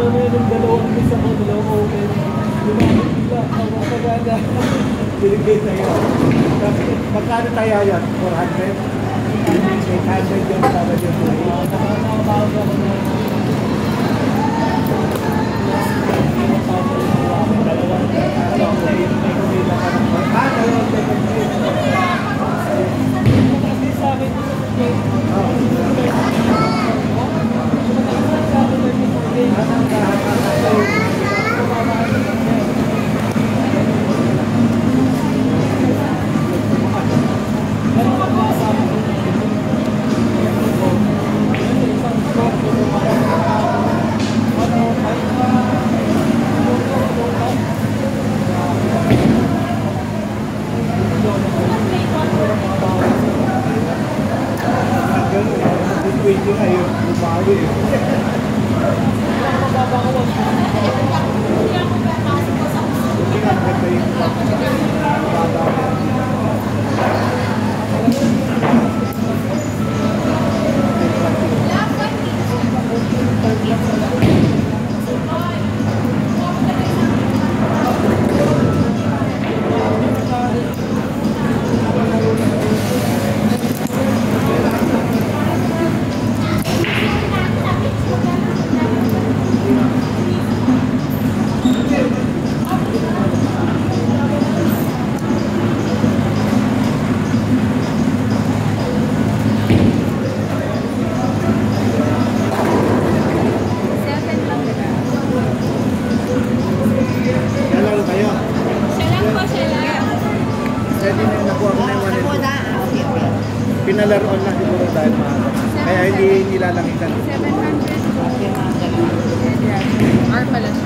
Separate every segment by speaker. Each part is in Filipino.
Speaker 1: yung dalawang miss ako, dalawang open. Lumabot bigla, ako pagana. Binigay tayo. Magkano tayo yan? 400? 800 yung para yung buhay. Nakakabawag ako na. Dalawang play, may kumila ka ng dalawang play. Kasi sa akin, pinalaroon na siguro dahil mahal. Kaya hindi nilalangitan.
Speaker 2: 700. R pala siya.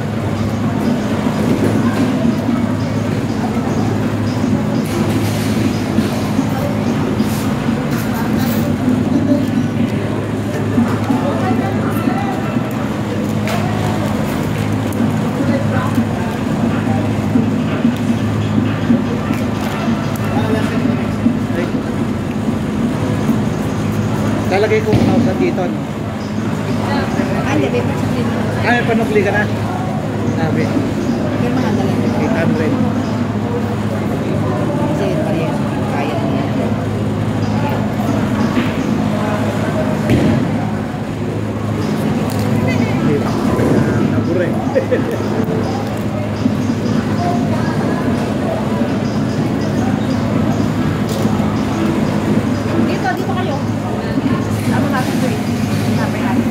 Speaker 1: Lalagay ko 1,000 dito, no?
Speaker 2: Ay, hindi pa sa dito.
Speaker 1: Ay, panukli ka na? Sabi.
Speaker 2: Yung mga dalaga.
Speaker 1: 800.
Speaker 2: Kasi pareho. Kaya na yan.
Speaker 1: Nabure.
Speaker 2: Dito kayo. Ano natin ito eh? Napay natin.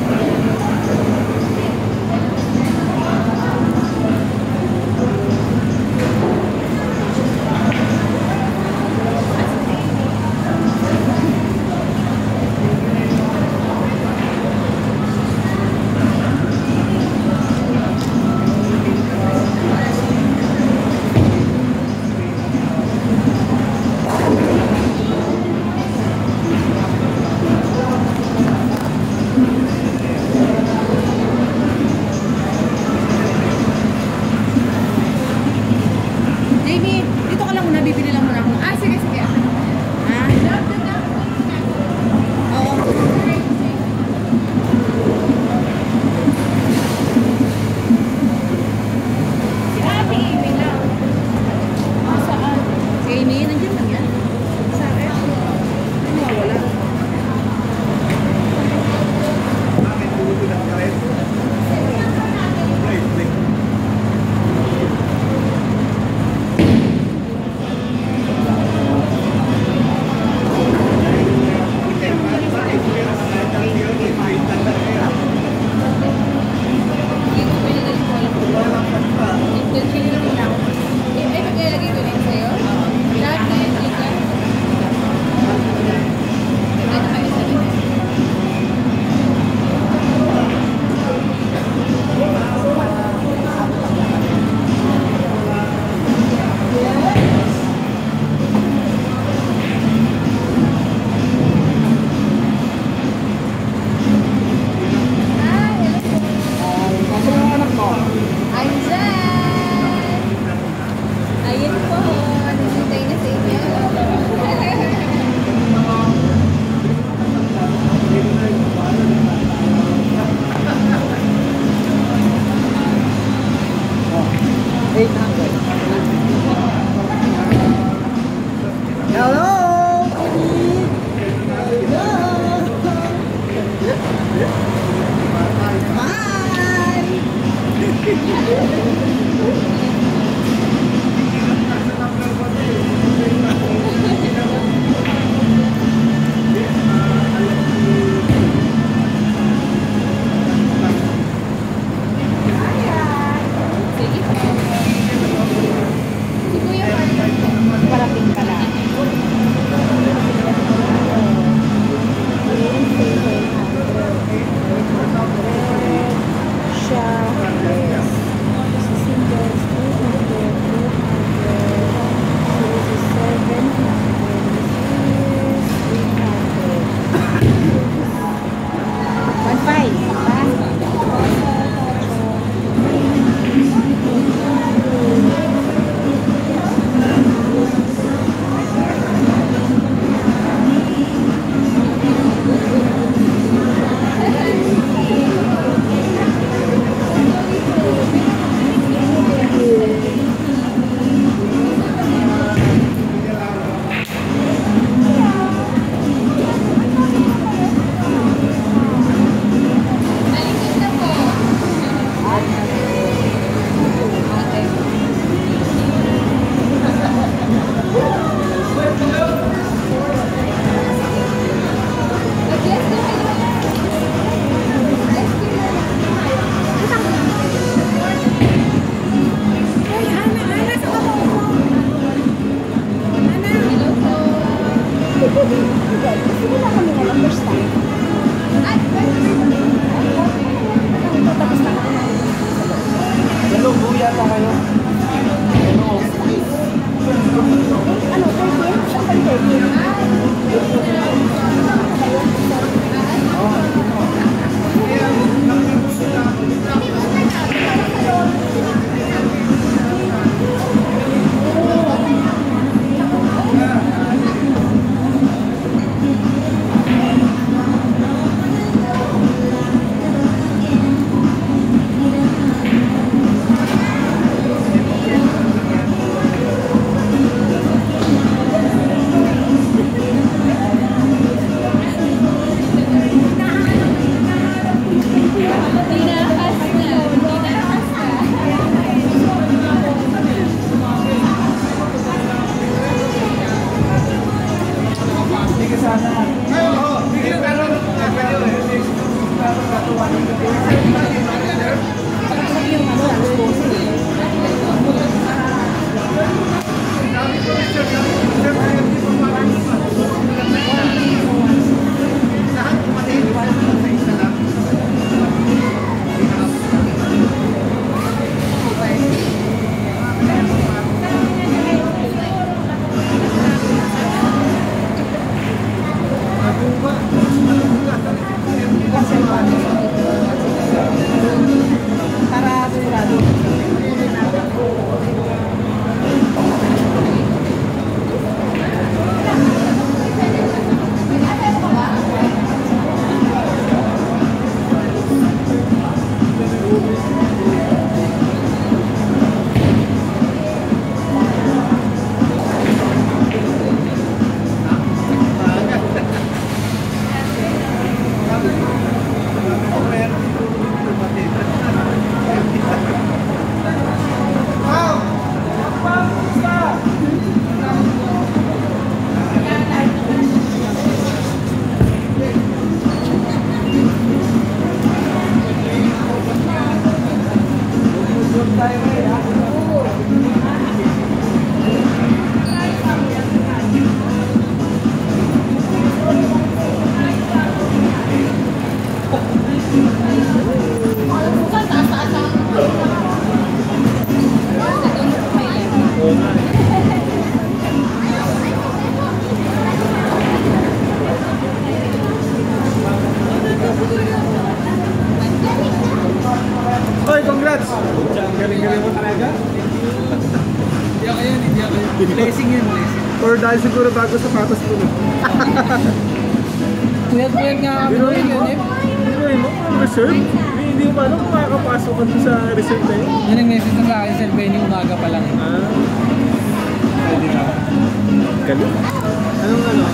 Speaker 1: Oy, congrats! Galing-galing mo talaga.
Speaker 3: Hindi ako yan, hindi ako yan. Blessing yan, blessing.
Speaker 1: Or dahil siguro bago sapatos ko na.
Speaker 3: Puyat-puyat nga kami doon yun eh.
Speaker 1: Ano mo? Reserve? Hindi mo alam kung makakapasok ka doon sa reserve na yun.
Speaker 3: Yan ang message na sa akin, Sir Benny, umaga pa lang.
Speaker 1: Pwede na. Galing. Anong ano?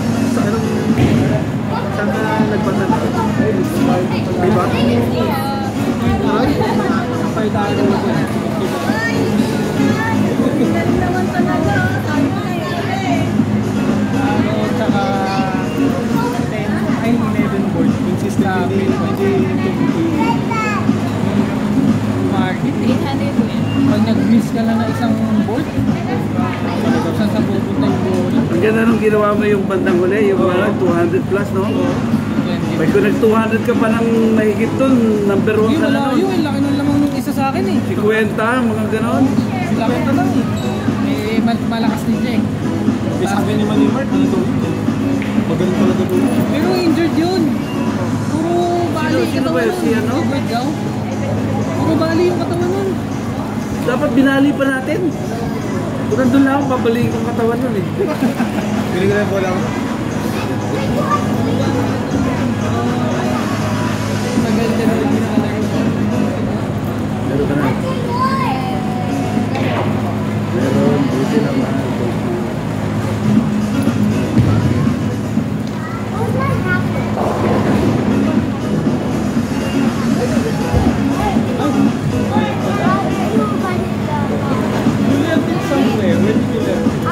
Speaker 1: Saan ka nagpunta na? Diba?
Speaker 3: Ay, kapay tayo na ako.
Speaker 2: naman talaga.
Speaker 3: Ano, tsaka 10, ay 11 board.
Speaker 1: Yung system hindi
Speaker 3: Market.
Speaker 2: 800 po yan.
Speaker 3: Pag nag-miss ka lang ng isang bolt, saan sa pupunta yung bola?
Speaker 4: Ang ganda nung ginawa mo yung bandang huli, yung 200 plus, no? May kung nag-200 ka pa ng mahigit dun, number 1 ka na
Speaker 3: Wala
Speaker 4: nun.
Speaker 3: yun, laki ng lamang nung isa sa akin eh.
Speaker 4: 50, mga ganon.
Speaker 3: Laki na lang eh. Malakas din siya eh.
Speaker 1: Kasi sabi ni Manimart, ano daw yun? Magaling talaga doon.
Speaker 3: Pero injured yun. Puro bali
Speaker 4: Sino ba yun? Si ano?
Speaker 3: Edward Gao. Puro bali yung katawan nun.
Speaker 4: Dapat binali pa natin. Kung nandun lang ako, babalikin kong katawan nun eh.
Speaker 1: Galing ka na yung bola ko.
Speaker 3: Tagal din na rin na lang.
Speaker 4: Meron ka na. Meron, buti naman.
Speaker 1: You left it somewhere. Where did you left it?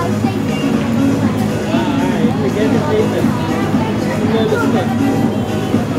Speaker 1: I get it later. Lolo step.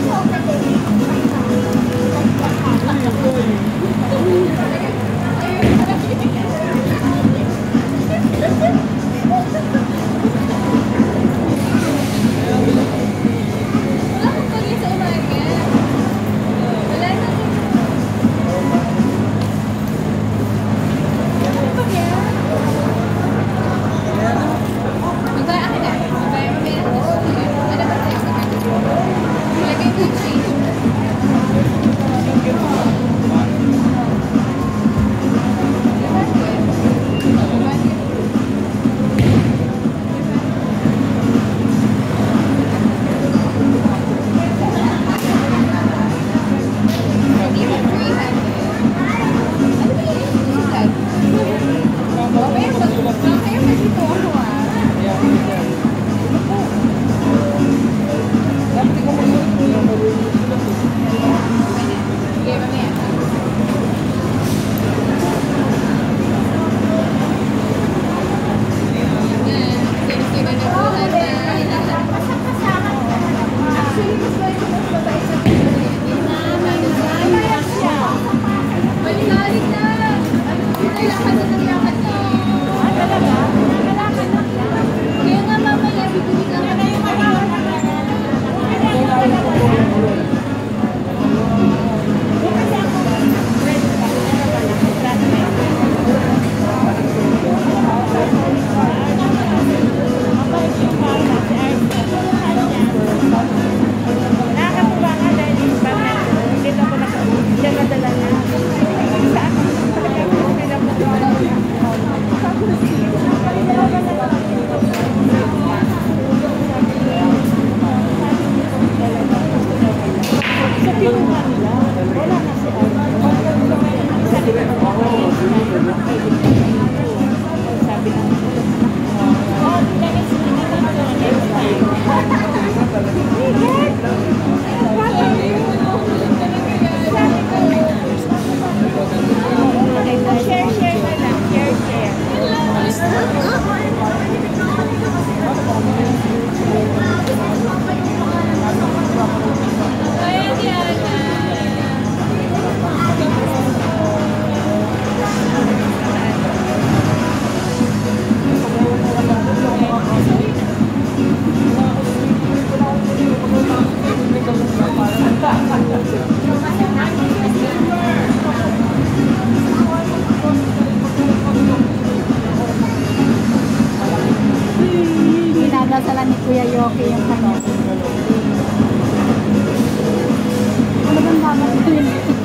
Speaker 2: kasama ko yun.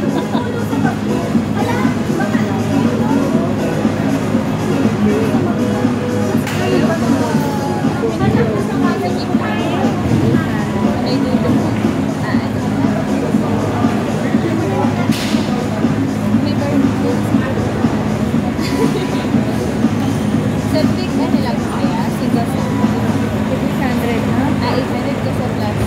Speaker 5: Septic ano lang kaya? Single sa
Speaker 2: 600 na?
Speaker 5: 800 ko sa plus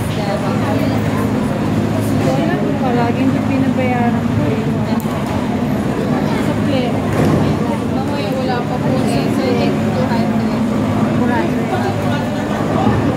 Speaker 2: Wala ko palagi hindi pinabayaran ko eh. Sa play.
Speaker 5: mamaya wala pa po eh. So like 200.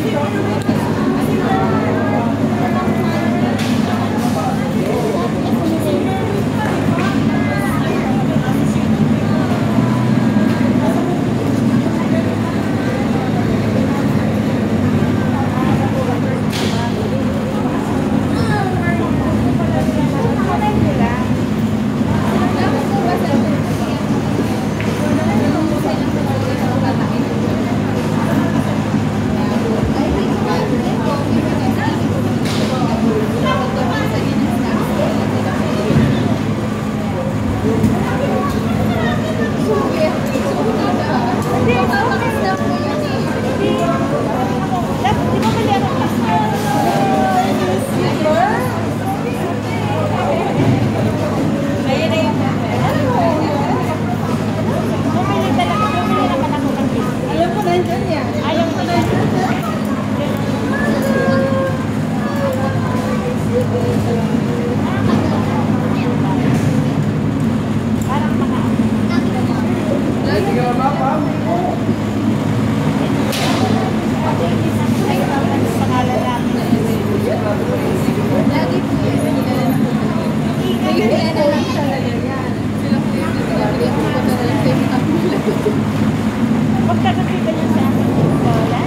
Speaker 2: Pagkakakita niya sa akin yung bola.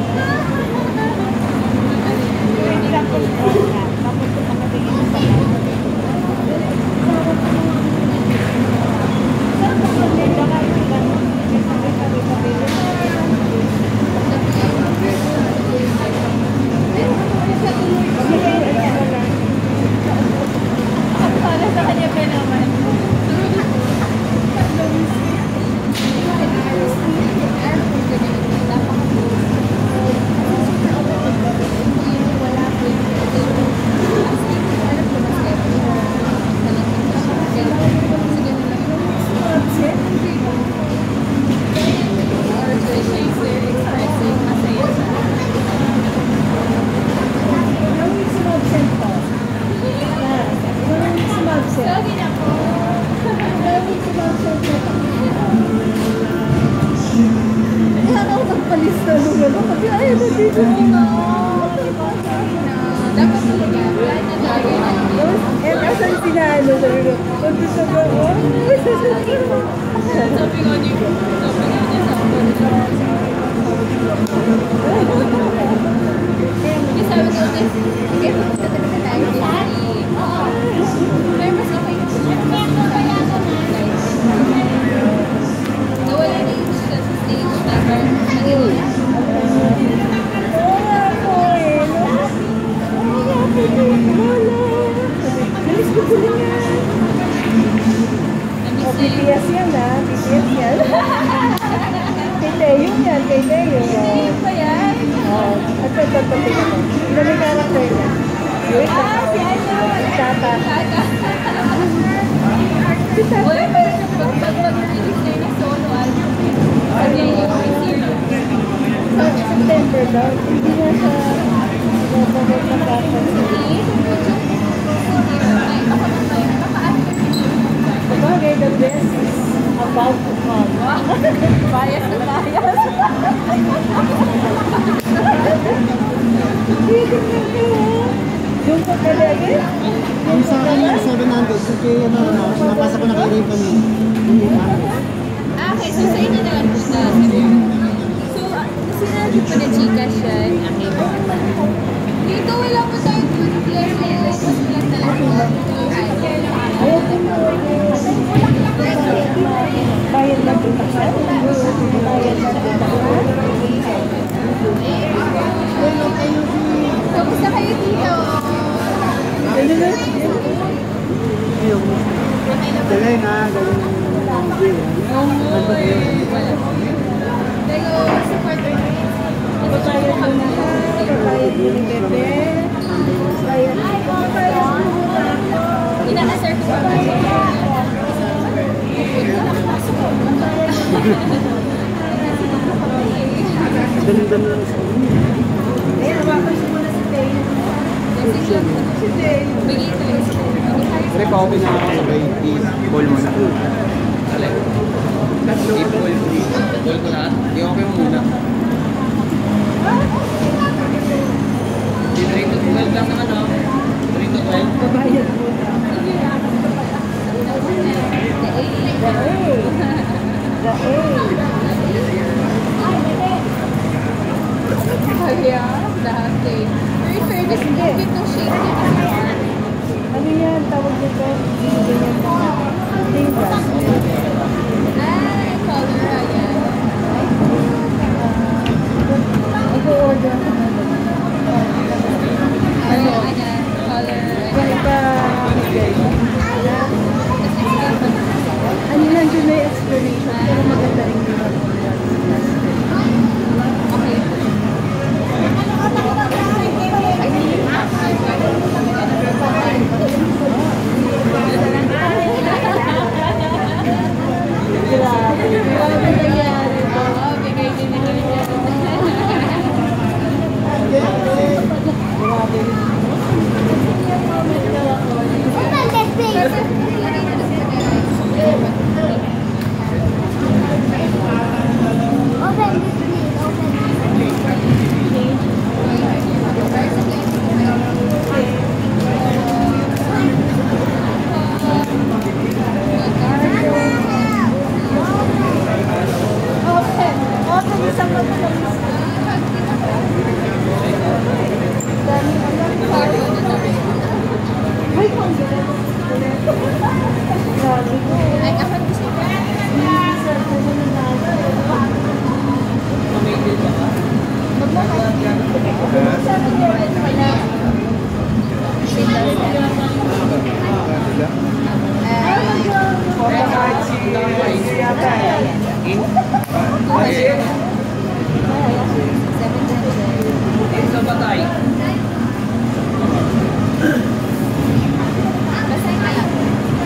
Speaker 2: Pwede lang po yung bola. Tapos kung makatingin mo sa akin. Saan po kung may baka yung gano'n? May sabi-sabi-sabi. Para sa kanya pa naman.
Speaker 5: Dapat talaga, wala na tayo.
Speaker 2: Eh, asan sinalo? Sabi ko, punto sa gawin.
Speaker 5: Sabi nga niya sa ako. Hindi sabi ko, sige, pupunta talaga tayo Disney. Pero mas okay. Nawala na yung siya sa stage na nag-iwan.
Speaker 2: BTS yan ah, BTS yan. Kay Teo yan, kay Teo.
Speaker 5: Hindi pa yan.
Speaker 2: At ito, ito may karakter niya. Wait lang.
Speaker 5: Si ano?
Speaker 2: Tata. Si Tata.
Speaker 5: Uy, parang pag-release na yung solo album. Sabi niya yung receiver.
Speaker 2: Sa September daw, hindi na siya nagpapagod na
Speaker 5: Hindi.
Speaker 2: Sabagay, the best is about to come.
Speaker 5: Bias na bias.
Speaker 2: Yung pagkalagi?
Speaker 3: Yung sa akin yung 700, kasi ano, napasa ko na kay Ray kami.
Speaker 5: Okay, so sa inyo na lang po sa So, sinabi pa na Gcash yan. Okay. Dito wala po tayong food plus. Mas lang talaga.
Speaker 2: Ayaw ko na. Bayad na dito siya. Bayad na dito siya.
Speaker 5: Kamusta kayo dito?
Speaker 2: Ano na?
Speaker 1: Galing ha, galing.
Speaker 5: Pero, support or
Speaker 2: Papayag mo na ha. Papayag mo ni Bebe. Papayag mo.
Speaker 5: Ina-assert ko pa ba?
Speaker 1: Dami-dami lang sa
Speaker 2: Eh, hawakan siya muna si Tayo. Si Tayo.
Speaker 5: Bigay talaga sa
Speaker 3: Pre, pa-open na ako sabay. I-call mo na. Alay. I-call. I-call ko na. I-open mo muna. 3 to 12 lang naman, no? 3 to 12.
Speaker 2: Papayag mo na.
Speaker 5: Kaya, lahat eh. Very service din itong shake niya.
Speaker 2: Ano yan? Tawag dito? Ganyan. Tintas.
Speaker 5: Ay, color, ayan.
Speaker 2: Mag-order ako na.
Speaker 5: Ano? Ayan, color.
Speaker 2: Wala pa. Ano lang dyan may explanation. Pero maganda rin yung
Speaker 5: Okay.
Speaker 2: grabe. Grabe nangyari to.
Speaker 5: Oo, bigay din nila yan.
Speaker 2: Grabe. Open. Open yung sa pagkakas. Dami Ay, ang galing. Grabe ko.
Speaker 5: Ay, ako gusto ko.
Speaker 2: Sir, kung ano na.
Speaker 3: Mamigil ka ba?
Speaker 2: Sabi niya, ito pala.
Speaker 3: Sa batay.
Speaker 5: Basahin ka lang.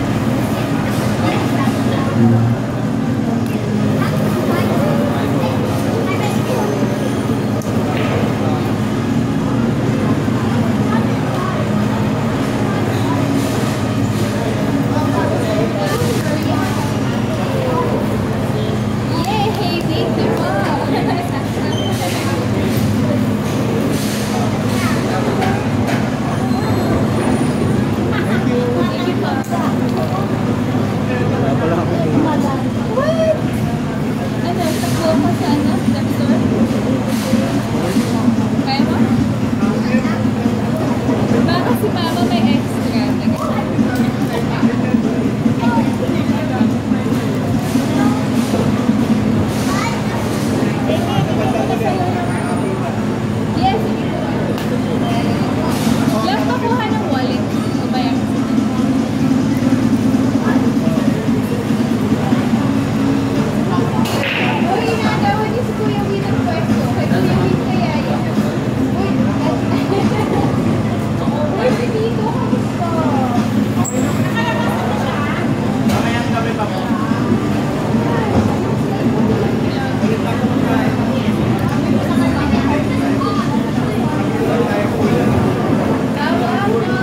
Speaker 5: Yay! Thank you po! Thank you po. What? Ano? Takbo ka sa ano? Doctor? Kaya mo? Baka si Mama may extra. Yes, sige po. Yung pakuha ng wallet. O ba yan? Uy, nagawa niyo si Kuya Win ang pwesto. Kay Kuya Win kaya yan. Uy, pwede dito. Kamusta? Tawag na.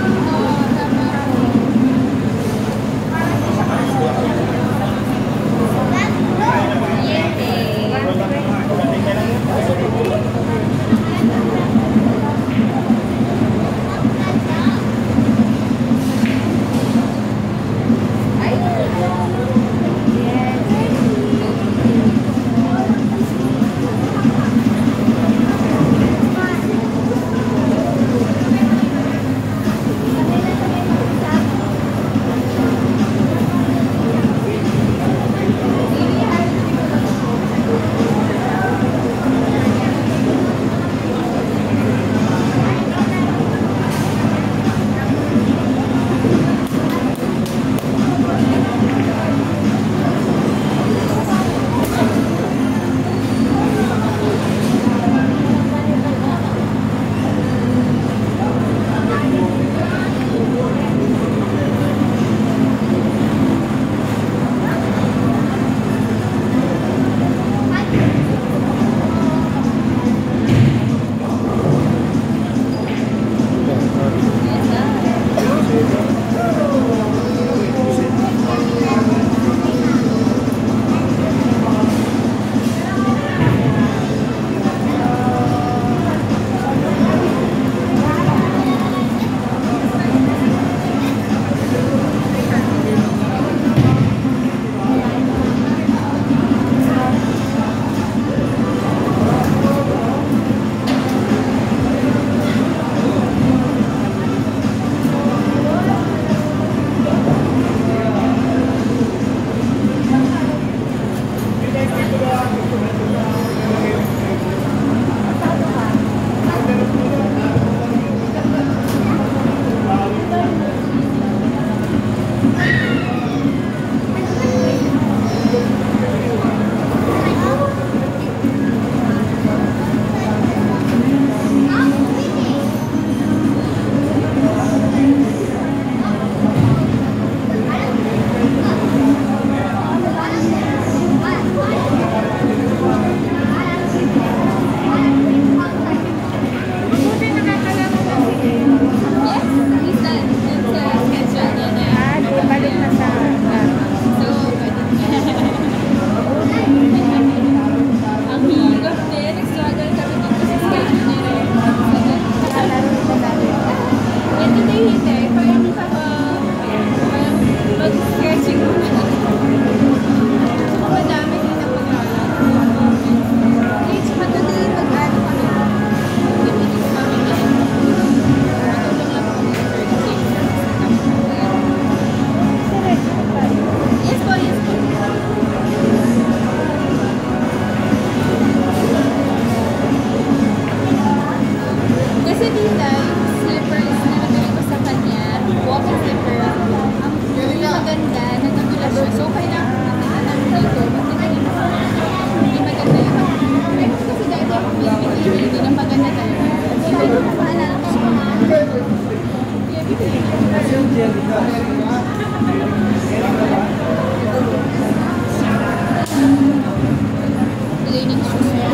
Speaker 5: Cleaning shoes niya.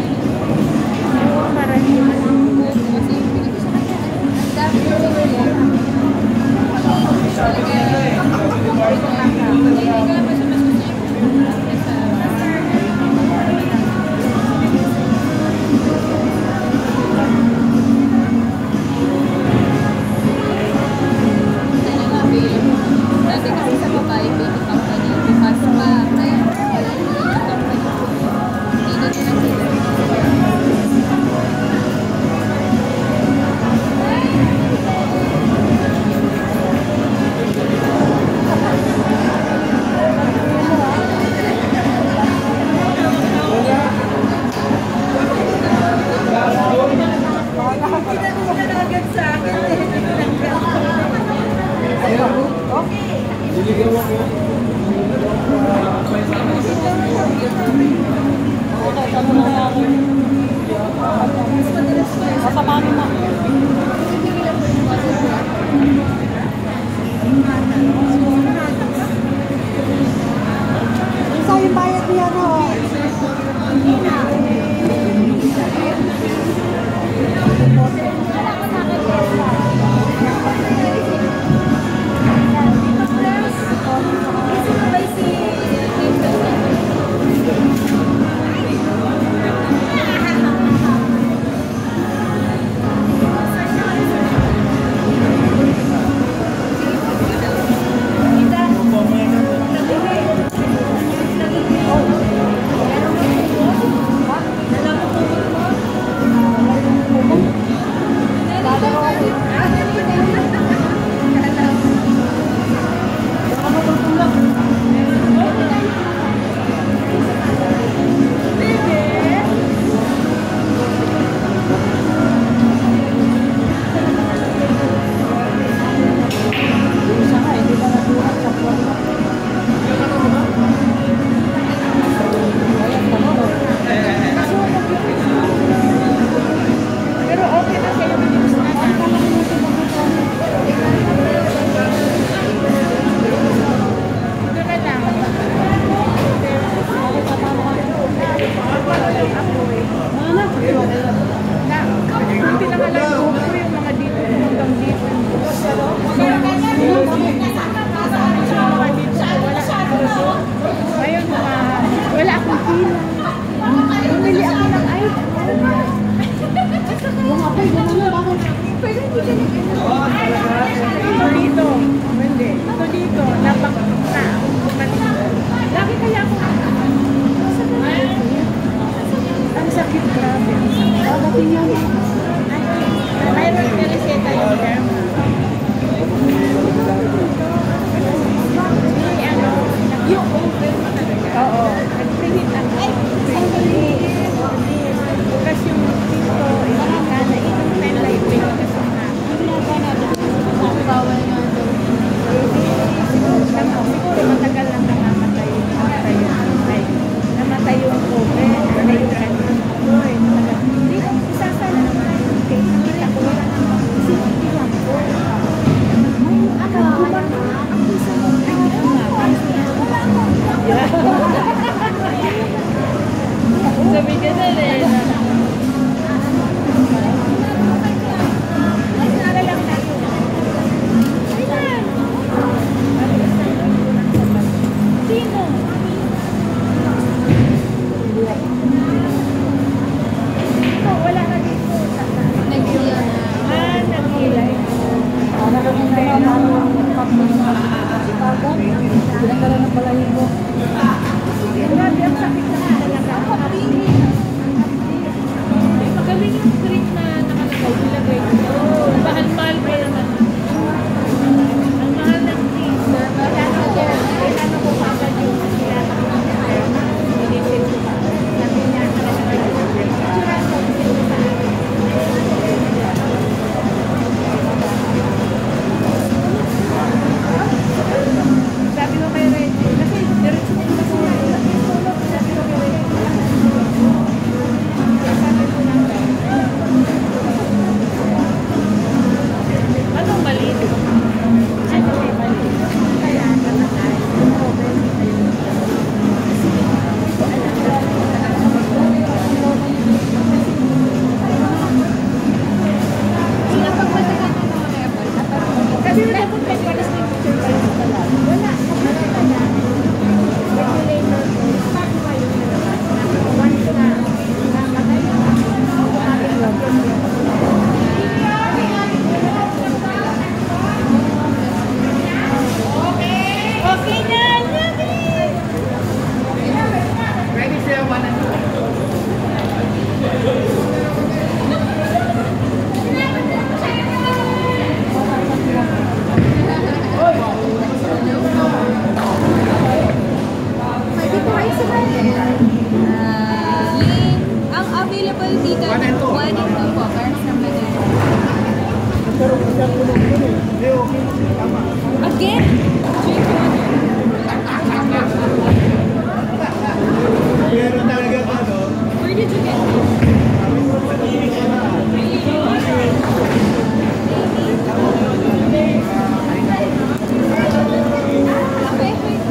Speaker 2: Para hindi man
Speaker 5: Kasi yung pinag sa kanya, ang dami yung pinili. Dati kasi sa babae, baby company, bukas pa, kaya wala yung baby company. Hindi na nila sila.
Speaker 2: Isa yung bayad niya, no?
Speaker 5: Again?
Speaker 1: Meron talaga ano?
Speaker 5: Where did you get this? Okay, wait.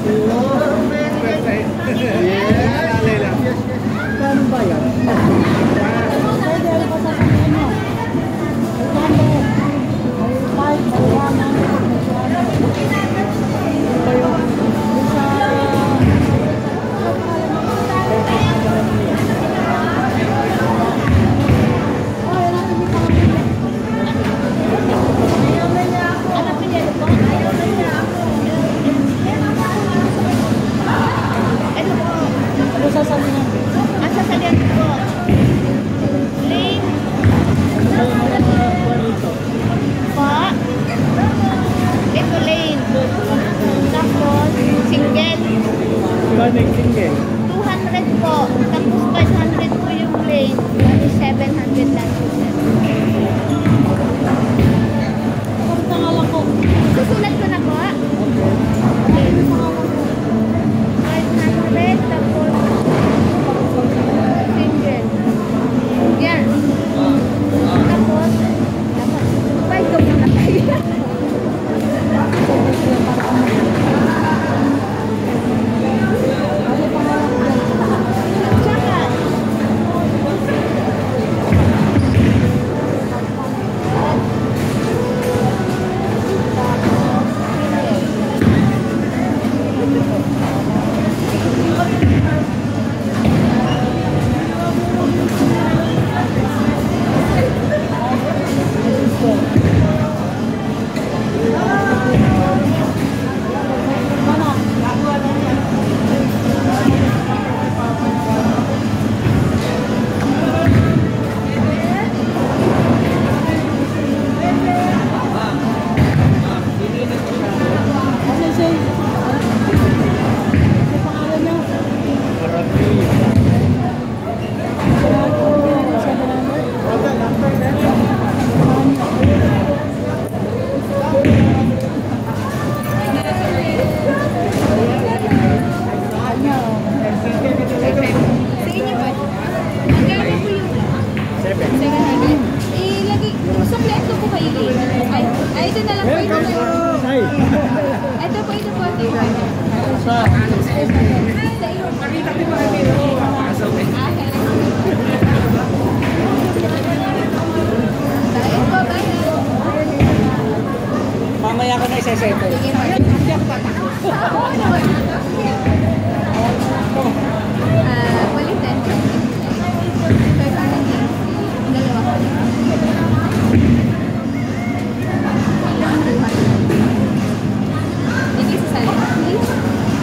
Speaker 1: Alay lang. Paano ba yan?
Speaker 2: Pwede ako sasabihin mo. Magkano? Ay, kahit maliwanag. Ito yung sa... Ano sasabihin mo?
Speaker 6: Ang sasalihan ko, lane, pa, ito lane, tapos single,
Speaker 1: Running single.
Speaker 6: 200 po, tapos 500 po yung lane, bali 700 lang po siya.
Speaker 2: Ang pangalan ko.
Speaker 6: Susulat ko na po, okay, 500, tapos single, yan, tapos, bye ko muna tayo. Tsaka,
Speaker 2: Ano siya? Ano pangalan niya?
Speaker 5: Sa inyo ba? Magkano po yung 700? Ilagay, sukleto po kayo eh. Ay, ito na lang po. Ito po.
Speaker 1: Ay!
Speaker 5: Ito po, ito po.
Speaker 1: Sa...
Speaker 5: Sa iyo. Tayo po, bye.
Speaker 1: Mamaya ko na isa-settle.
Speaker 5: Sige po. Palitan. Dalawa ko. Hindi sa salita, please.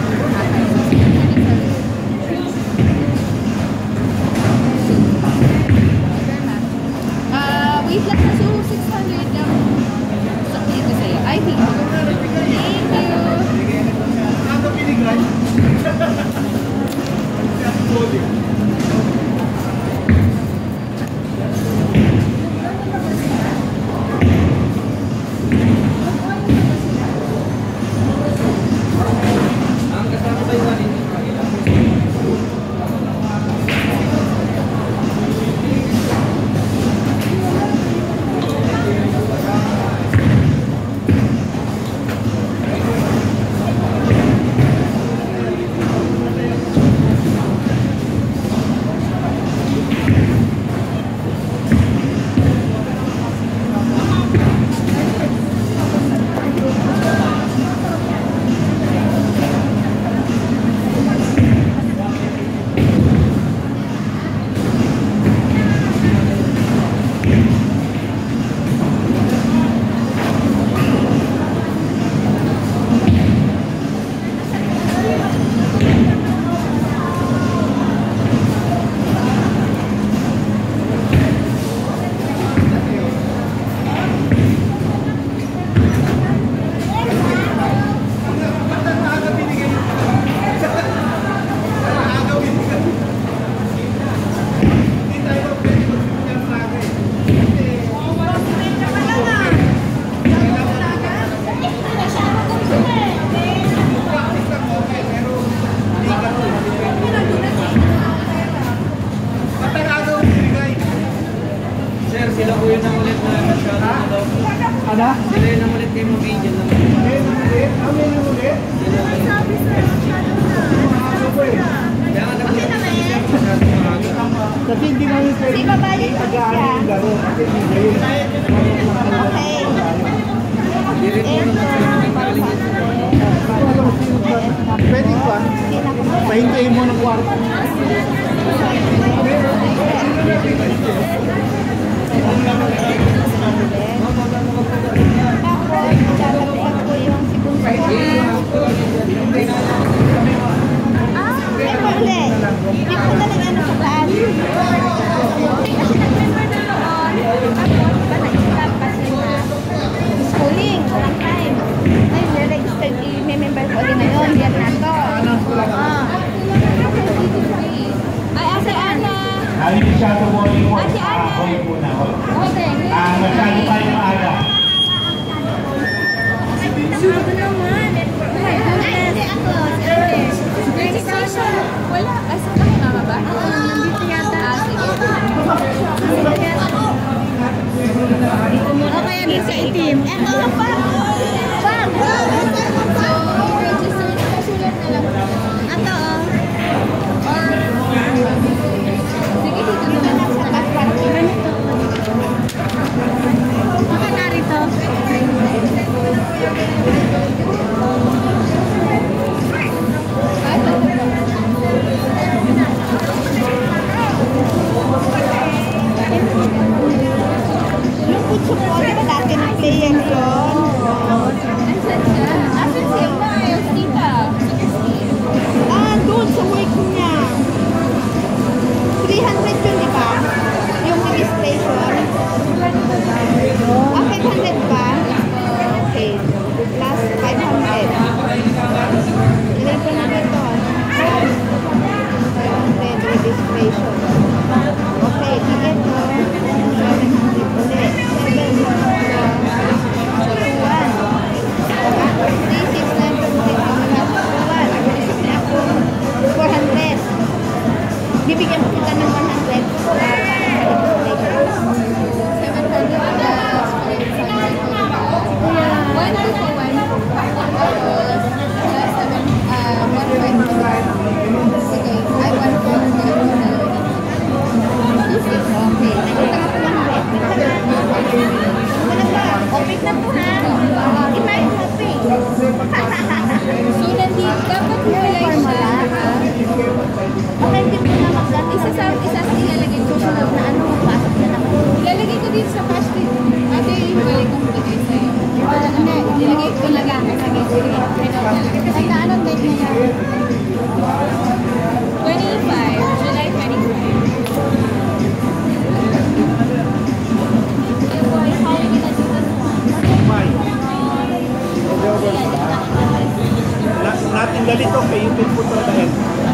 Speaker 5: Wait lang na. So, 600 lang. So, dito sa'yo. I think. Thank you.
Speaker 1: Ano pinigay?
Speaker 3: dyan lang. Kaya nga
Speaker 1: Kasi hindi namin pwede
Speaker 6: Di ba bayad pa
Speaker 1: tagaan
Speaker 6: siya?
Speaker 1: yung laro. Kasi hindi yun.
Speaker 6: Okay.
Speaker 1: Pwede ba? Pahintayin mo ng kwarto.
Speaker 6: Tapos, lalagyan ko yung sibuyas. Ito ulit. Hindi ko na lang ano sa taas. Kasi nag-member na noon. Tapos, ba na-stop kasi na schooling. Walang time. Ngayon, na-registered i-member ko ulit ngayon. Yan na to.
Speaker 5: Ay, Ate Ana.
Speaker 7: Ay, masyado morning walk.
Speaker 5: Ate Ana.
Speaker 7: Hold muna, hold.
Speaker 5: Okay.
Speaker 7: Masyado tayo maaga.
Speaker 5: Sunog naman.
Speaker 6: Ay, hindi ako.
Speaker 5: Registration. Wala. Ay, saan ka mama ba? Nandito yata. Ah, sige.
Speaker 6: O kaya di sa itim. Eto, bag! Bag!
Speaker 5: So, register na sulat na lang.
Speaker 6: Ato, oh.
Speaker 5: Sige, dito
Speaker 6: Dito
Speaker 5: na
Speaker 6: lang sa bag parking. Baka narito. Yung kutso po, di ba dati ng player yun?
Speaker 5: Asan siya? Asan siya? Ayos, tita.
Speaker 6: Ah, doon sa work niya. 300 yun, di ba? Yung registration. Ah, 500 ba? Okay. Plus 500. Ilan po namin ito? 500 registration. Okay, ito. 700 ulit. 400. Bibigyan ko kita ng 100 para sa Opik na to ha. Imay happy.
Speaker 5: So, nandito, dapat nilagay siya.
Speaker 6: Okay, hindi ko na magdati
Speaker 5: Isa ilalagay ko siya.
Speaker 6: na ano, pasok na ako.
Speaker 5: Ilalagay ko dito sa cash dito. Ate, ibalik ko bigay sa'yo. Hindi, ilalagay ko lang ang sige. Ay, na anong date niya? 25, July 25.
Speaker 1: Natin dalito kay yung pinputo dahil.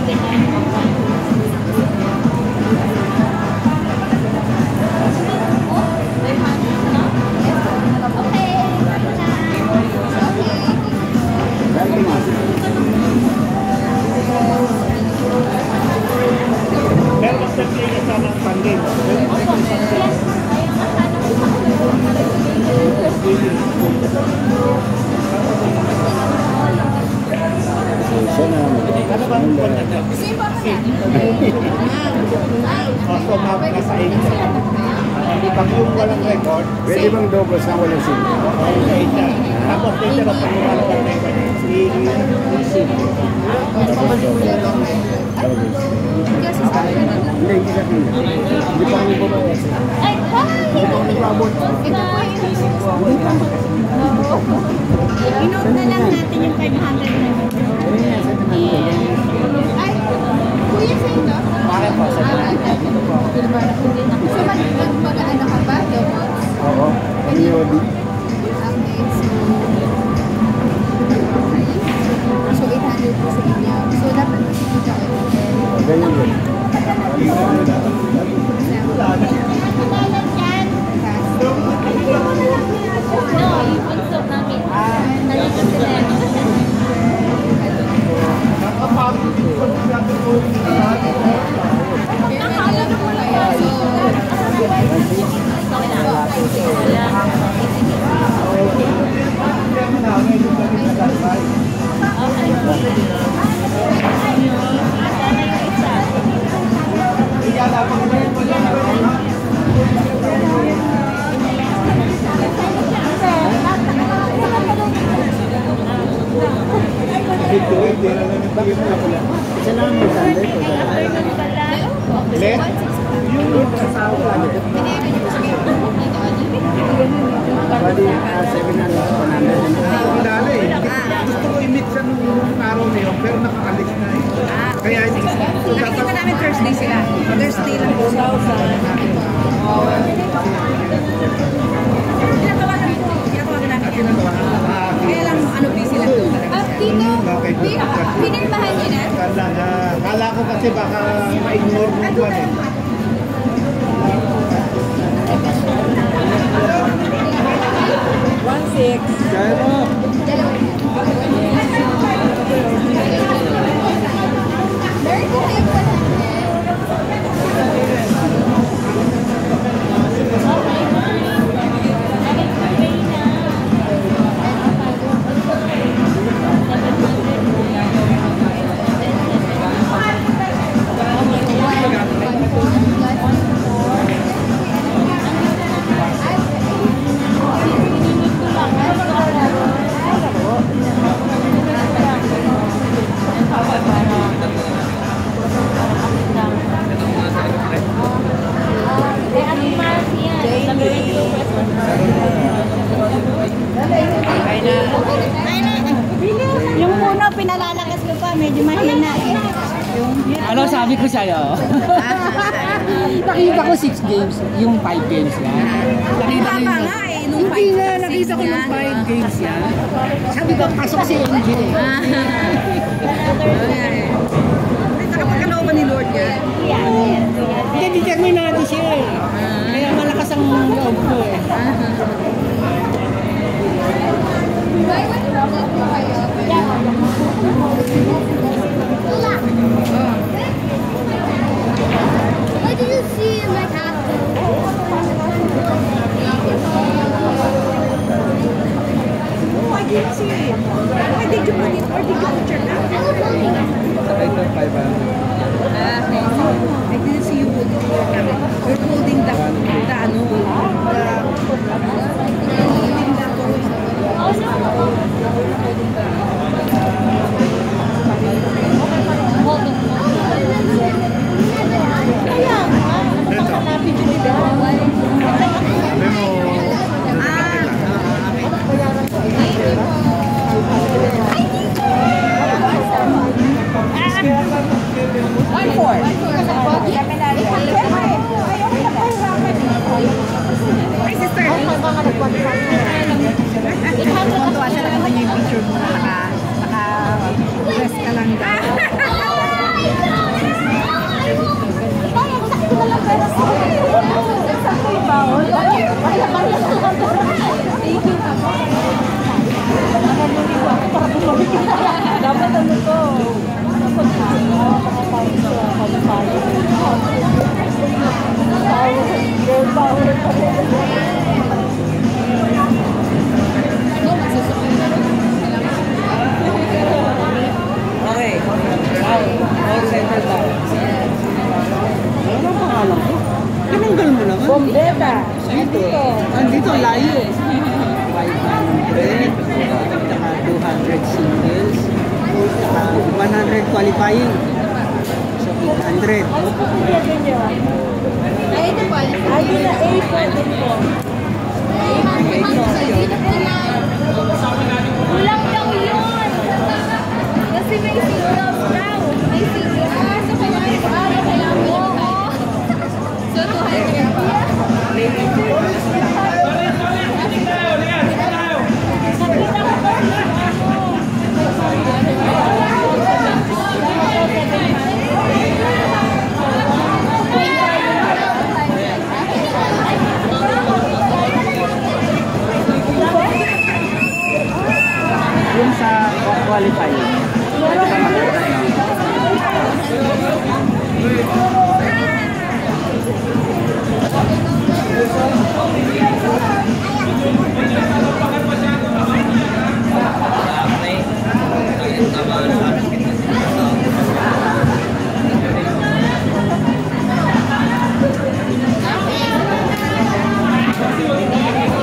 Speaker 1: Pero mas nag-play ka sana ng panding. Ano ba ang contact niya?
Speaker 5: Sino ba ka
Speaker 1: So, nasa 8. Pag yung walang record,
Speaker 4: Pwede bang doubles na walang SIM?
Speaker 1: okay siya. Tapos later on, pag yung walang record, i-sim.
Speaker 4: Hindi, hindi natin. Hindi pa kami babayas.
Speaker 6: Ay, hi! Ito po yung Inote na lang natin yung 500 na.
Speaker 5: Ay, kuya sa'yo to?
Speaker 1: Bakit po?
Speaker 5: So, mag-ano ka ba?
Speaker 4: Oo. EOD.
Speaker 5: Okay, so 800 po sa inyo. So, dapat dito kayo.
Speaker 4: Ganyan yun.
Speaker 6: Pangalan dyan. No, yung consult namin. Nandito sila.
Speaker 5: So,
Speaker 1: Hindi na lang yung bagay mo pala.
Speaker 2: Isa lang mo Sunday.
Speaker 1: Let? Yung kasama ko lang.
Speaker 2: Bali, 700 pa namin.
Speaker 1: Kilala eh. Gusto ko i-meet siya nung araw na yun, pero nakakalis na eh. Kaya
Speaker 6: Nakikita namin Thursday sila. Thursday lang po. Tinatawagan namin. Kaya lang, busy lang doon talaga.
Speaker 5: Tito, pinirmahan niyo na?
Speaker 1: Kala ko kasi baka ma-ignore mo ba eh.
Speaker 2: Kaya mo.
Speaker 5: Meron po kayong 100.
Speaker 6: Yung puno, pinalalakas ko pa. Medyo mahina eh.
Speaker 2: Ano sabi ko sa'yo? Nakita ko 6 games, yung 5 games yan. Nakita ko yung... Hindi nga, nakita ko yung 5 games yan. Sabi ko, pasok si MJ.
Speaker 6: Nakapagkalooban ni Lord yan.
Speaker 2: Hindi, determinado siya eh. Kaya malakas ang loob ko eh.
Speaker 5: What did you see in my
Speaker 6: I didn't see it. Why did you put it? Or did you put your mouth? I didn't see you put it. You're holding the Ay, sister. Tuwa siya lang yung picture mo na naka-dress ka lang daw.
Speaker 2: Dapat ano to? Okay. All settled now. Ano ang pangalan ko? Tinanggal mo naman. Bombeta. Dito. Andito, layo. 500. Saka 200 singles. Saka 100 qualifying. So, 800.
Speaker 5: Ay, ito po.
Speaker 2: Ayun na, 800 po.
Speaker 5: Kulang daw yun. Kasi may signals daw. May signals. So, kailangan mo. So, 200 pa.
Speaker 2: Yung sa qualifying. Pwede ka makita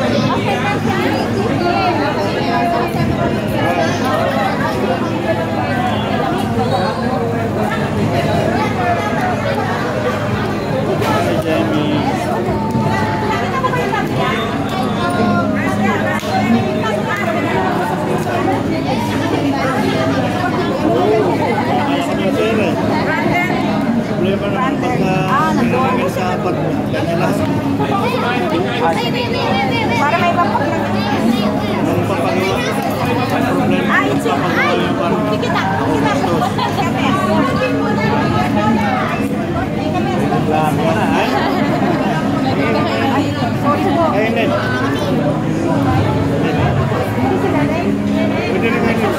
Speaker 5: Okay.
Speaker 1: Reklamo na, ha? Ayun din. Pwede rin ngayon.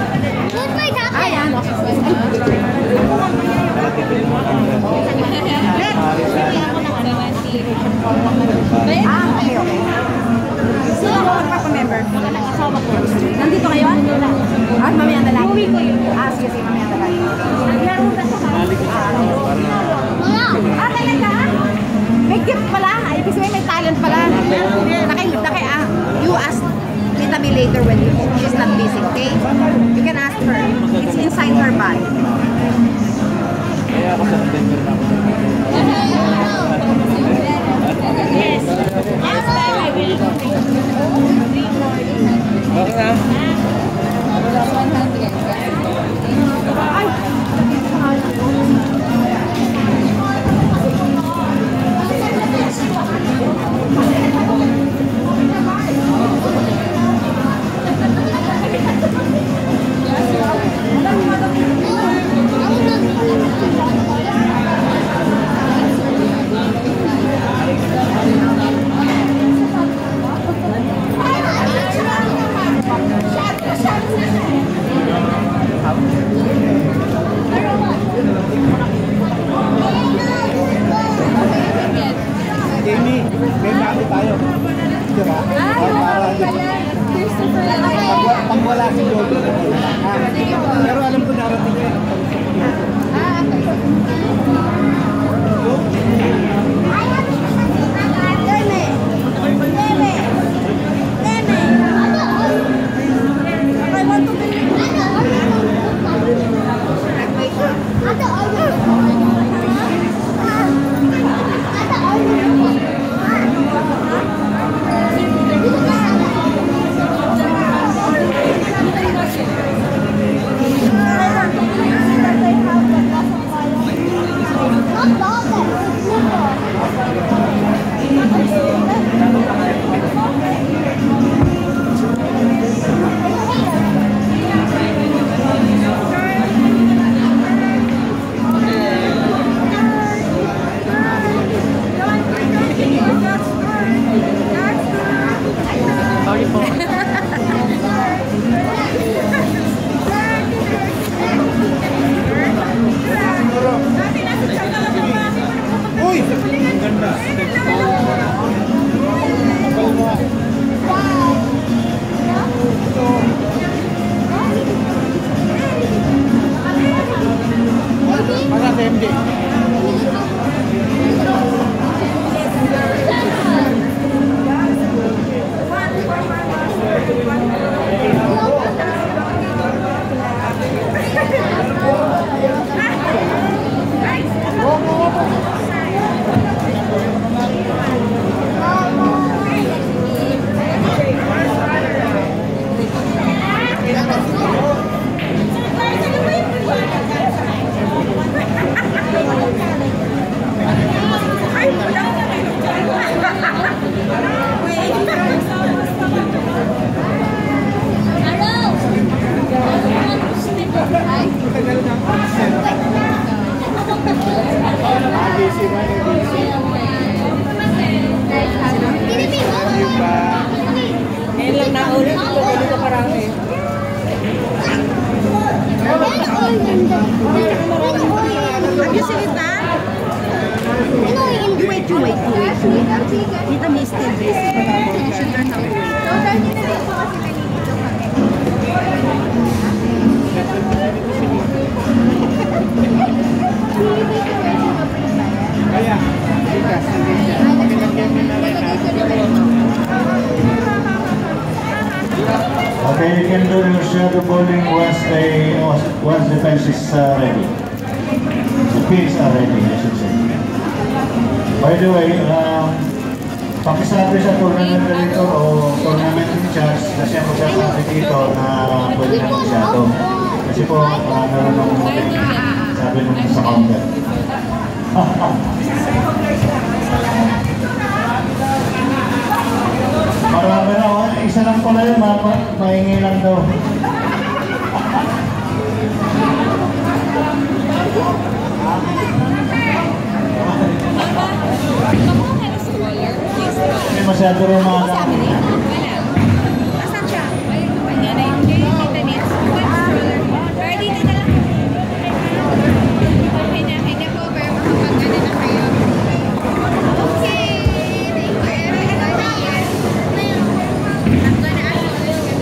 Speaker 6: Nandito kayo? At mamaya na lang. Uwi ko yun. Sige, mamaya na lang. Talaga? May gift pala. Ibig sabihin may talent pala. You ask Tita me later when she's not busy, okay? You can ask her. It's inside her bag.
Speaker 1: Kaya ako sa Denver na ako.
Speaker 5: Yes.
Speaker 1: Okay na? Jamie, may bago tayo. Diba? Pag wala si Jojo. Pero alam ko narating yan.
Speaker 6: Tita May still busy. She should learn how to
Speaker 7: Okay, you can do your shadow bowling once the fence is ready. The pins are ready, I should say. By the way, pakisabi sa tournament director o tournament in charge kasi ang magsasabi dito na pwede na shadow. Kasi po, meron ng sabi nung sa counter. Marami na, isa lang pala yun, mahingi lang daw.
Speaker 5: Kamukha ka na stroller. Yung stroller.
Speaker 7: Hindi masyado rin mga
Speaker 5: Wala. Asan siya? Ayun, kanya na yung kita niya. One stroller. Pero dito na lang. Okay na po. Pero makapag-ano na kayo. Okay. Thank you, everybody. I'm gonna ask you this.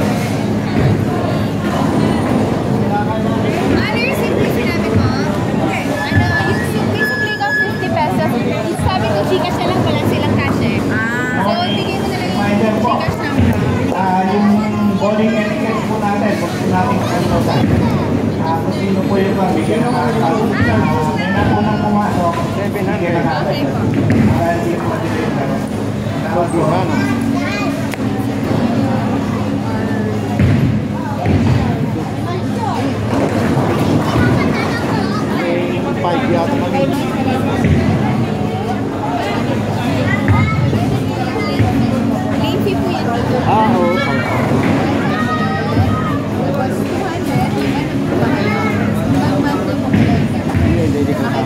Speaker 5: Ano yung simple sinabi ko? Ano, yung simple sukli ko 50 pesos. Yung sabi ko, Gcash na lang pala silang cash eh. So, bigay mo na lang yung Gcash number.
Speaker 1: Yung bowling etiquette po natin, kung natin kantosan. Kung sino po yung bigyan ng mga tao. May napunang pumasok, bigyan ng mga
Speaker 5: Okay po.
Speaker 1: para hindi po matitin. Tawag po.
Speaker 5: Late fee po yan. Tapos 200, yung ano po ba kayo? One month po kayo.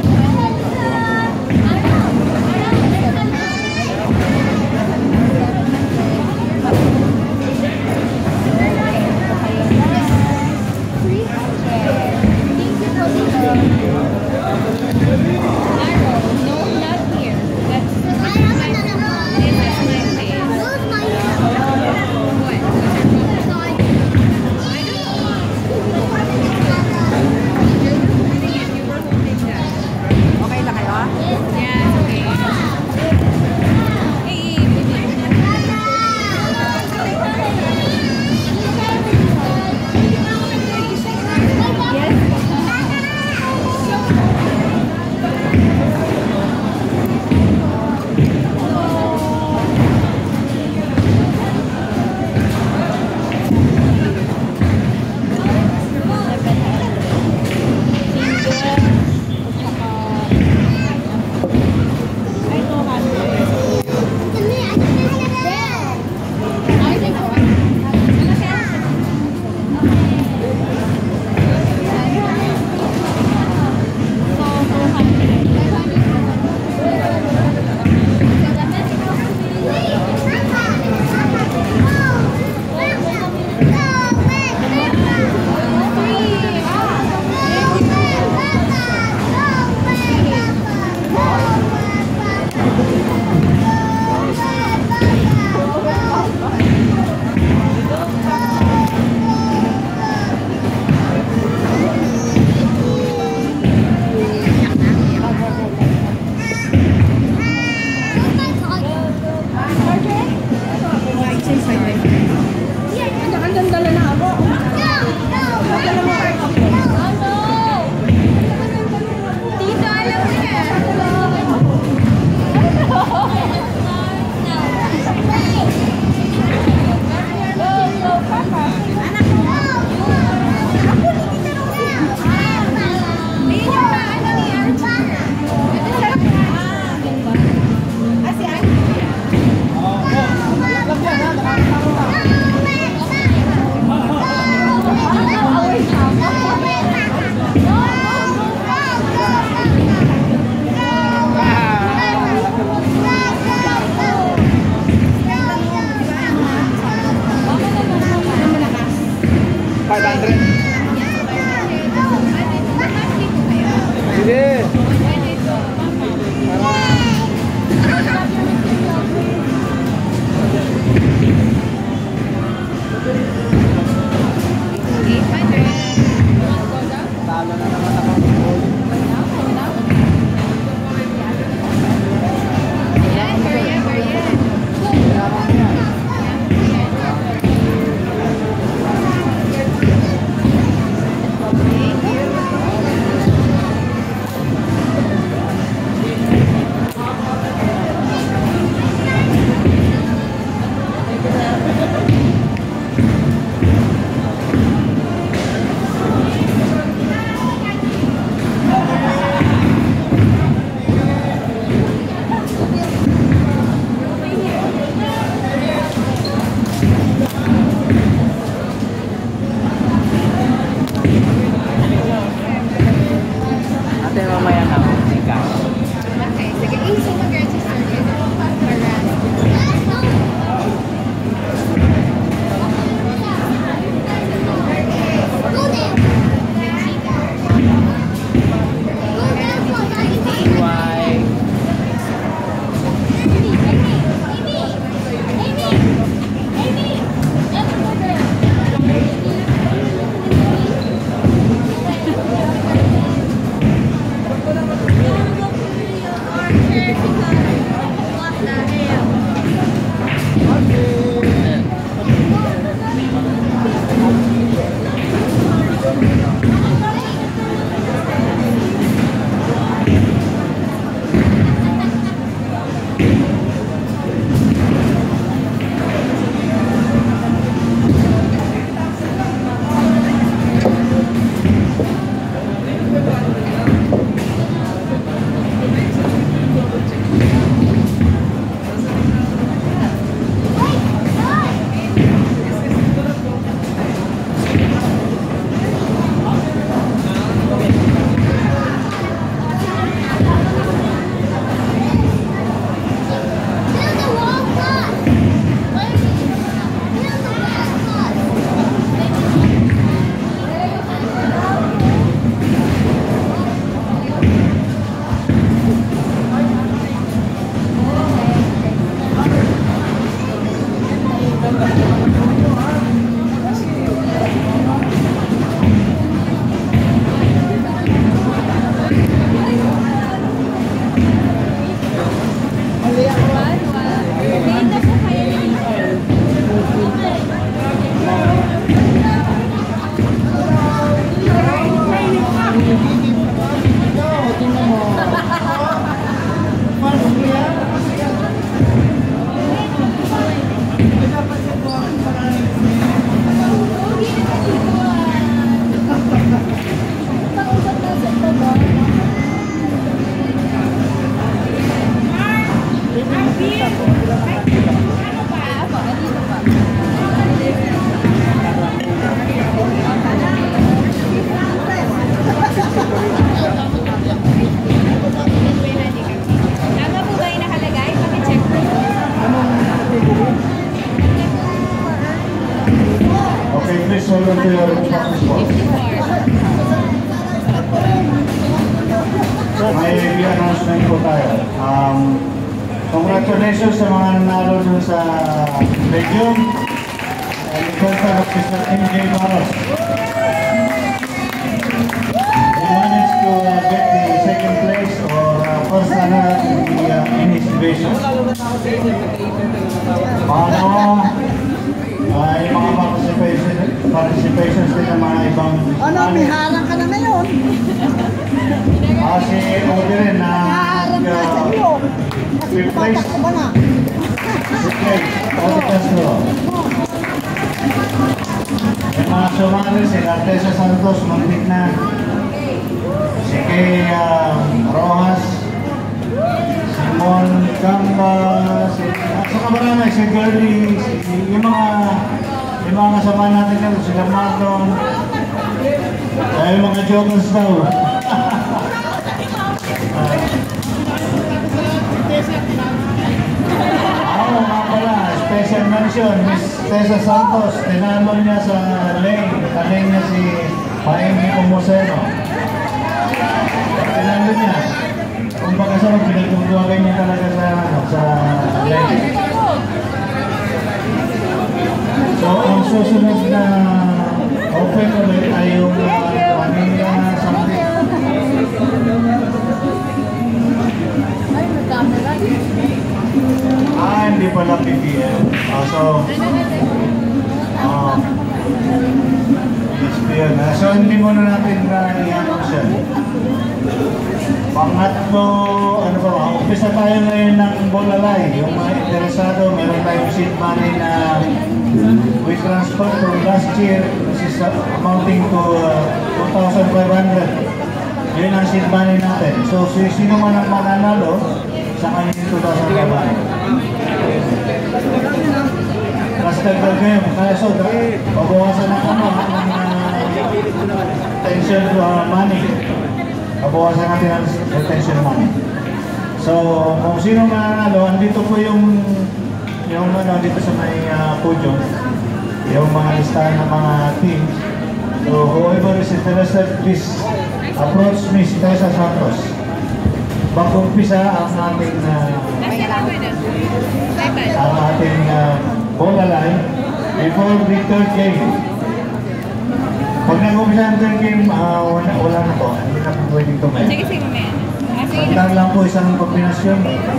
Speaker 6: Okay na kayo?
Speaker 5: Yes, okay. Tito, alam mo na.
Speaker 1: Sige. Talo na naman ako.
Speaker 7: hold on to your practice ball. May announcement po tayo. Congratulations sa mga nanalo dun sa region. Contact of Mr. MJ Maros. He managed to get the second place or first runner in his division. Pangalawa, yung mga participations din ng mga ibang
Speaker 6: Ano, may harang ka na ngayon.
Speaker 7: si Odi rin na fifth place.
Speaker 6: Patak ko ba na?
Speaker 7: Fifth place, Odi Castro. Yung mga sumali, si Artesa Santos, muntik na. Si Kay Rojas, Simon Gamba, saka marami, si Girlie, yung mga kasama natin yan, sila Marlon, yung mga jokers daw. Oo nga pala, special mention, Miss Tessa Santos, tinalo niya sa lane, kaleng niya si Paemi Pomoseno. Tinalo niya. Kung pagkasama, pinagtungtuwagan niya talaga sa lane. So, ang susunod na open ulit ay yung Manila something. Hindi pala PPL. SPL. So, hindi muna natin i-ano siya. Pangatlo, ano ba, umpisa tayo ngayon ng Bolalay. Yung mga interesado, meron tayong seed money na we transfer to last year. This is amounting to 2,500. Yun ang seed money natin. So, sino man ang mananalo, sa kanya yung 2,500. Plus dagdag ngayon, kaya so, pabawasan na ng retention money. Pabawasan natin ang retention money. So, kung sino mananalo, andito po yung dito sa may podium, yung mga listahan ng mga team. So, whoever is interested, please approach Miss Tessa Santos. Pag-umpisa ang ating Bolalay before the third game. Pag nag-umpisa ang third game, wala na po. Hindi na po pwedeng tumayo.
Speaker 5: Sige, mamaya.
Speaker 7: Sandang lang po isang kombinasyon.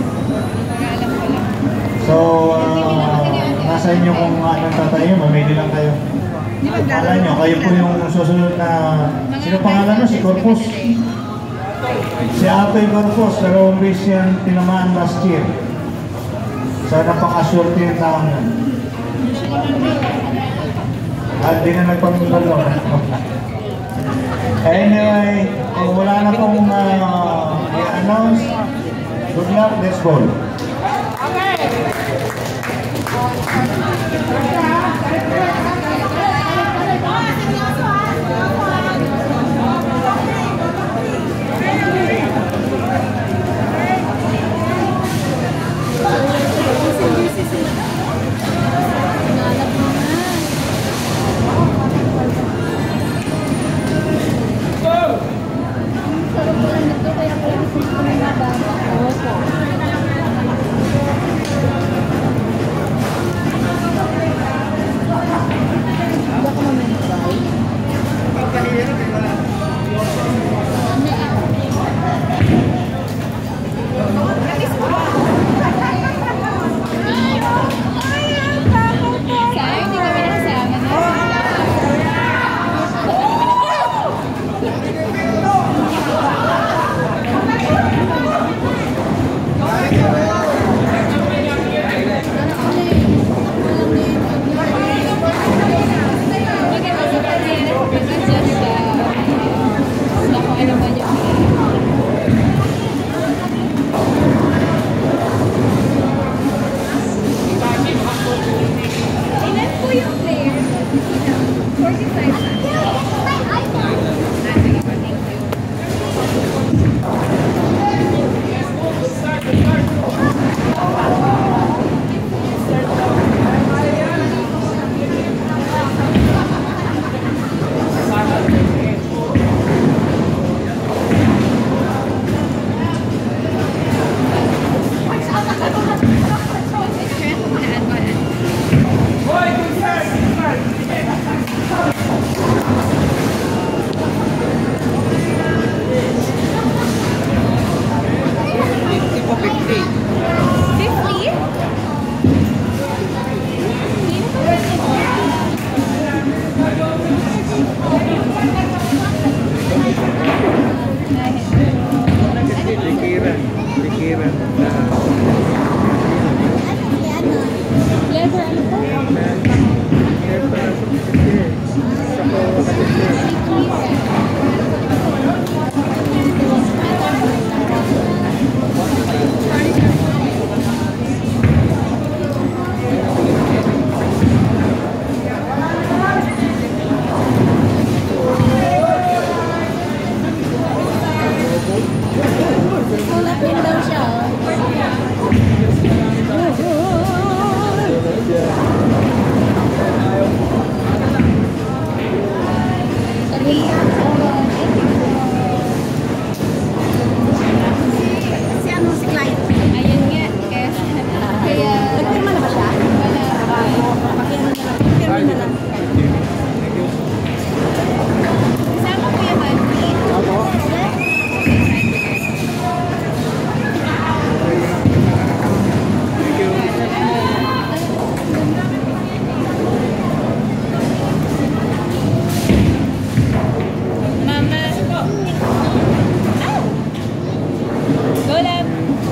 Speaker 7: So, nasa inyo kung anong tatayo, mamili lang kayo. Alam nyo, kayo po yung susunod na, sino pangalan nyo? Si Corpus. Si Atoy Corpus, dalawang base yan tinamaan last year. Sana pang-assurte yung taon yan. At di na nagpamulalo. Anyway, kung wala na pong i-announce, good luck, let's go.
Speaker 6: Si ano si Clyde?
Speaker 5: Ayun nga. Kaya...
Speaker 6: Nagpirma na ba siya?
Speaker 5: Wala.
Speaker 6: Pirma na lang.
Speaker 5: Kasama ko yung monthly.
Speaker 1: Ako?
Speaker 5: Mama. Go lang.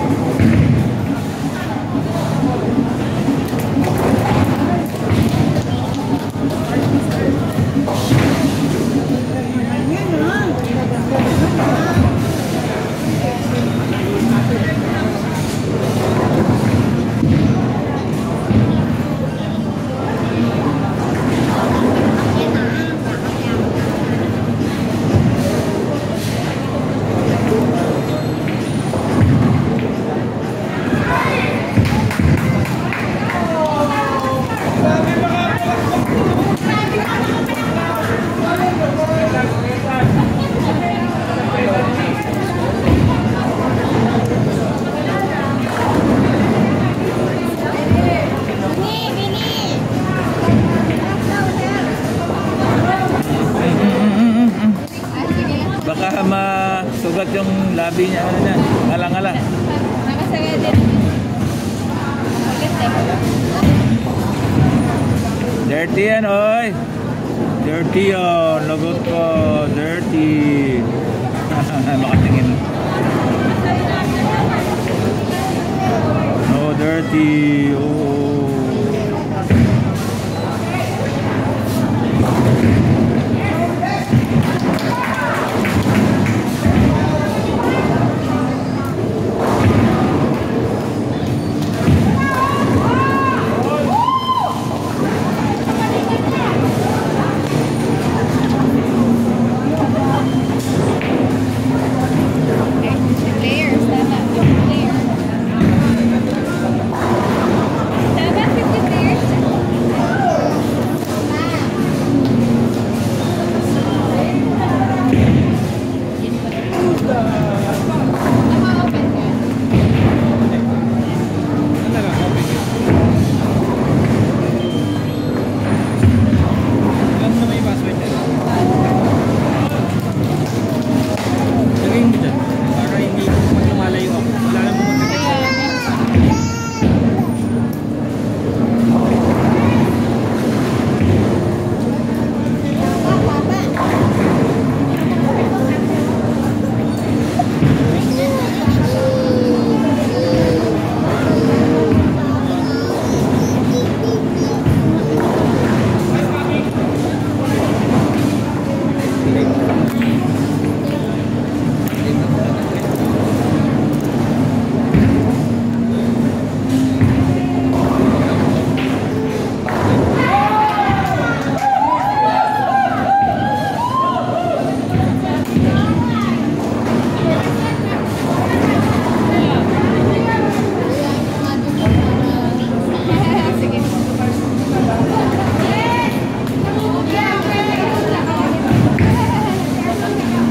Speaker 3: Baka masugat yung labi niya. Ano na? Ngala-ngala.
Speaker 5: Nakasaga din.
Speaker 3: Dirty yan, oy. Dirty yan. Lagot ko. Dirty. Makatingin. Oh, dirty. Oh.
Speaker 5: Players, tama. Players. Tama, 50 players. Naka-open ka.
Speaker 3: Alam na may password na. Lagay mo dyan. Para hindi pag lumalayo ako. Wala lang mo
Speaker 5: Kaya, sige.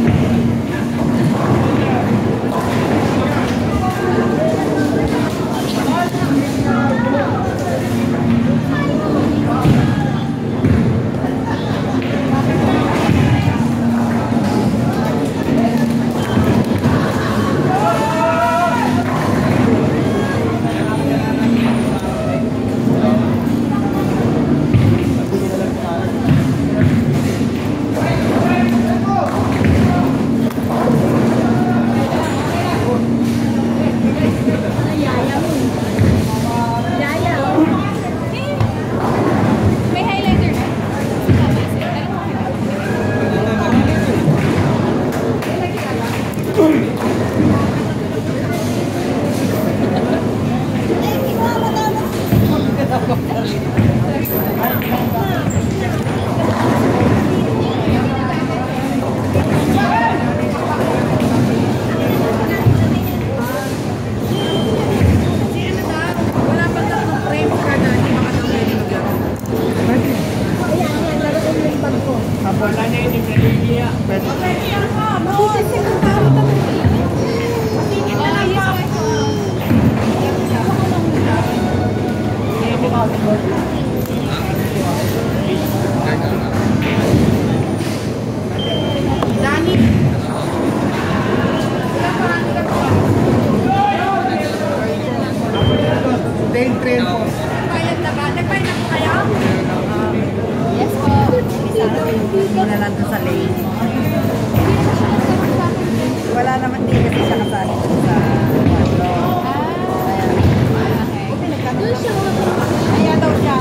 Speaker 6: Yes po.
Speaker 8: Muna lang doon sa lane. Wala naman din kasi siya kasali sa kwarto.
Speaker 6: Doon siya.
Speaker 8: Kaya daw siya.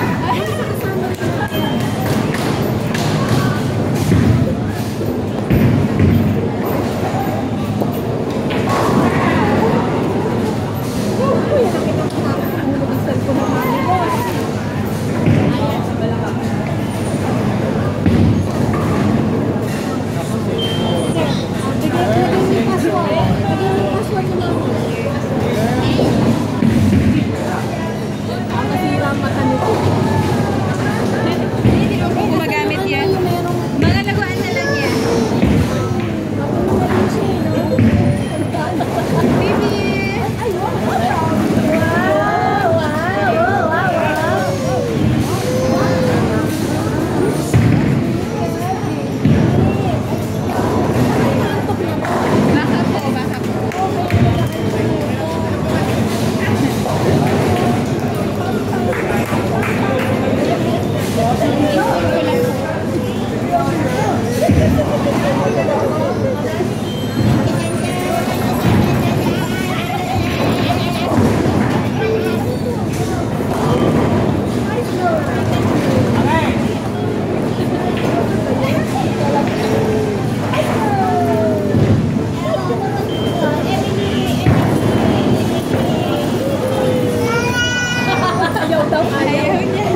Speaker 5: Hindi ko gumagamit yan. Mga laguan na lang yan. Baby! Baka po, baka po. Ayaw niya.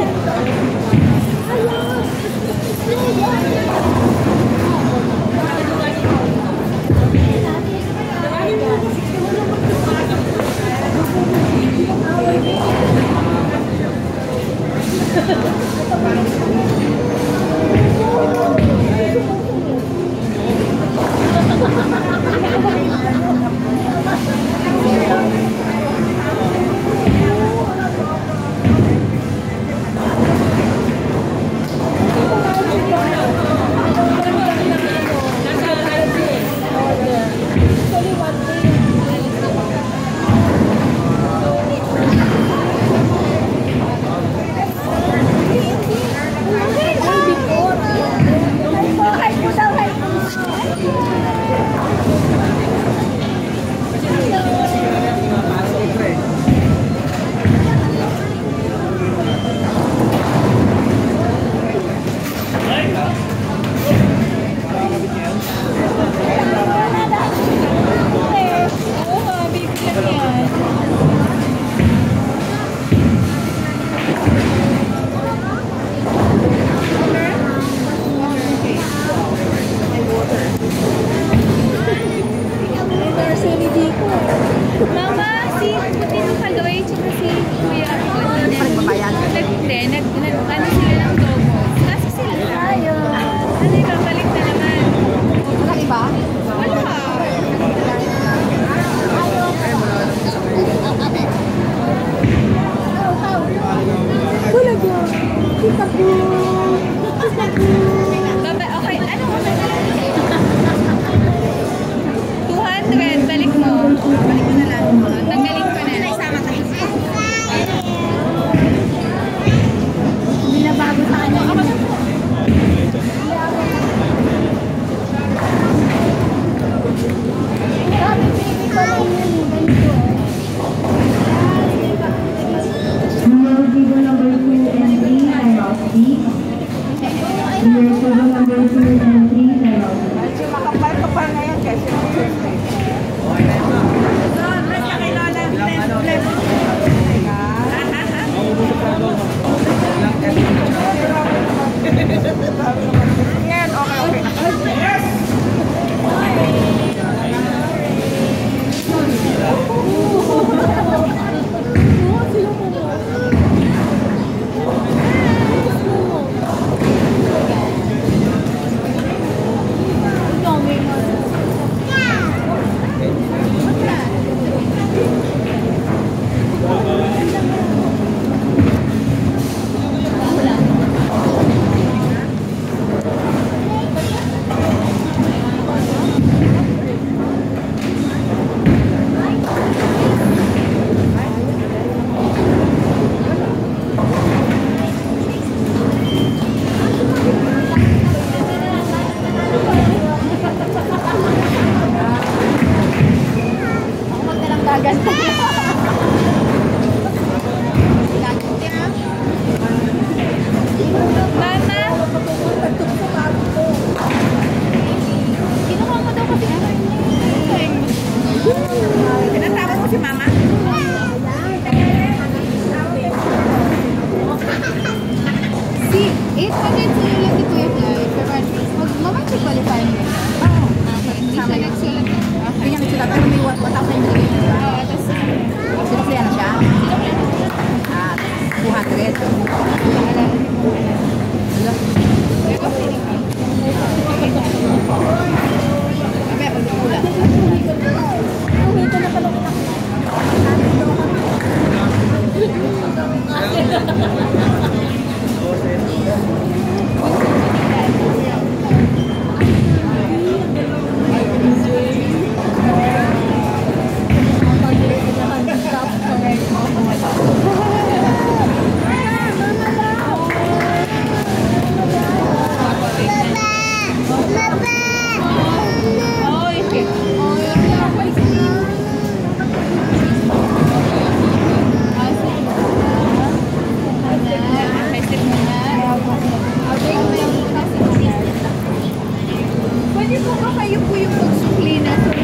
Speaker 5: Pwede po ba kayo po yung magsukli na